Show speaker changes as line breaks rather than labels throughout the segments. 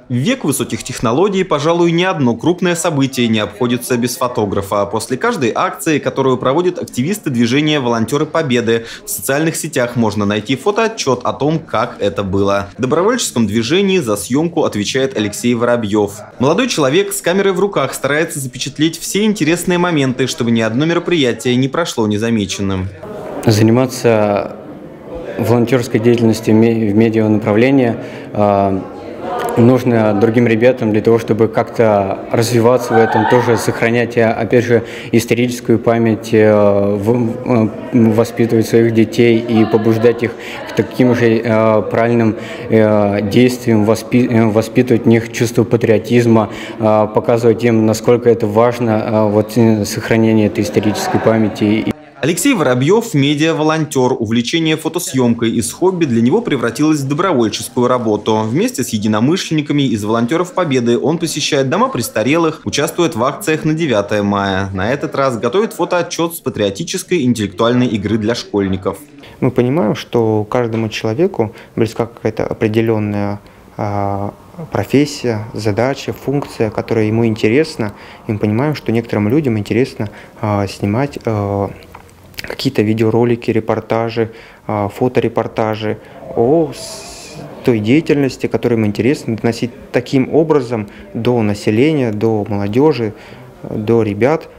В век высоких технологий, пожалуй, ни одно крупное событие не обходится без фотографа. После каждой акции, которую проводят активисты движения «Волонтеры Победы», в социальных сетях можно найти фотоотчет о том, как это было. В добровольческом движении за съемку отвечает Алексей Воробьев. Молодой человек с камерой в руках старается запечатлеть все интересные моменты, чтобы ни одно мероприятие не прошло незамеченным.
Заниматься волонтерской деятельностью в медианаправлении нужно другим ребятам для того, чтобы как-то развиваться в этом, тоже сохранять, опять же, историческую память, воспитывать своих детей и побуждать их к таким же правильным действиям, воспитывать в них чувство патриотизма, показывать им, насколько это важно, сохранение этой исторической памяти.
Алексей Воробьев – медиа-волонтер. Увлечение фотосъемкой из хобби для него превратилось в добровольческую работу. Вместе с единомышленниками из «Волонтеров Победы» он посещает дома престарелых, участвует в акциях на 9 мая. На этот раз готовит фотоотчет с патриотической интеллектуальной игры для школьников.
Мы понимаем, что каждому человеку близка какая-то определенная профессия, задача, функция, которая ему интересна. И мы понимаем, что некоторым людям интересно снимать какие-то видеоролики, репортажи, фоторепортажи о той деятельности, которая им интересна, доносить таким образом до населения, до молодежи, до ребят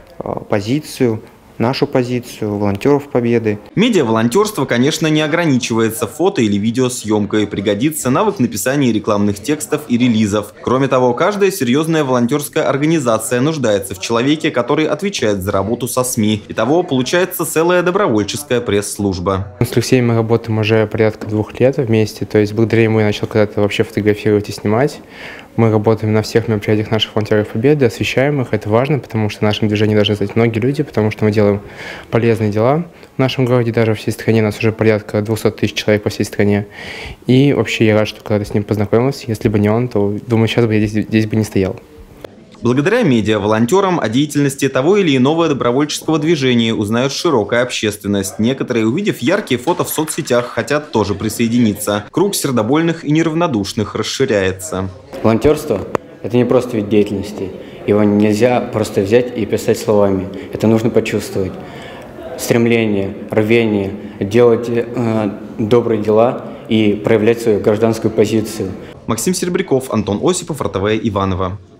нашу позицию, волонтеров Победы.
Медиа-волонтерство, конечно, не ограничивается фото- или видеосъемкой. Пригодится навык написания рекламных текстов и релизов. Кроме того, каждая серьезная волонтерская организация нуждается в человеке, который отвечает за работу со СМИ. Итого получается целая добровольческая пресс-служба.
С Алексеем мы работаем уже порядка 2 лет вместе. То есть благодаря ему я начал когда-то вообще фотографировать и снимать. Мы работаем на всех мероприятиях наших волонтеров Победы, освещаем их. Это важно, потому что в нашем движении должны знать многие люди, потому что мы делаем полезные дела в нашем городе, даже во всей стране. У нас уже порядка 200 тысяч человек по всей стране. И вообще я рад, что когда-то с ним познакомился. Если бы не он, то, думаю, сейчас бы я здесь бы не стоял.
Благодаря медиа-волонтерам о деятельности того или иного добровольческого движения узнает широкая общественность. Некоторые, увидев яркие фото в соцсетях, хотят тоже присоединиться. Круг сердобольных и неравнодушных расширяется.
Волонтерство – это не просто вид деятельности. Его нельзя просто взять и писать словами. Это нужно почувствовать. Стремление, рвение, делать добрые дела и проявлять свою гражданскую позицию.
Максим Серебряков, Антон Осипов, РТВ Иваново.